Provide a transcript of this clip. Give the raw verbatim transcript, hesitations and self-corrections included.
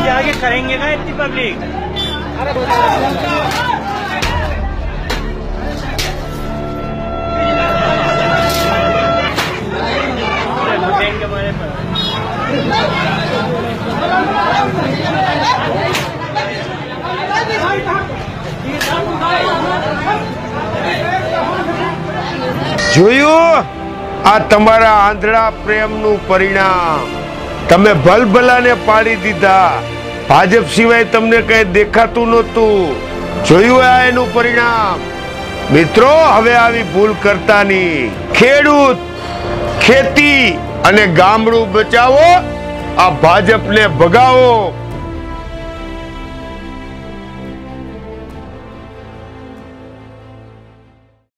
से आगे करेंगे ना इतनी पब्लिक। જોયું આ તમારા આંધળા પ્રેમનું પરિણામ। તમે ભલભલાને પાડી દીધા, ભાજપ સિવાય તમને કઈ દેખાતું નહોતું। જોયું આ એનું પરિણામ। મિત્રો હવે આવી ભૂલ કરતા નહીં। ખેડૂત, ખેતી અને ગામડું બચાવો, આ ભાજપને ભગાવો।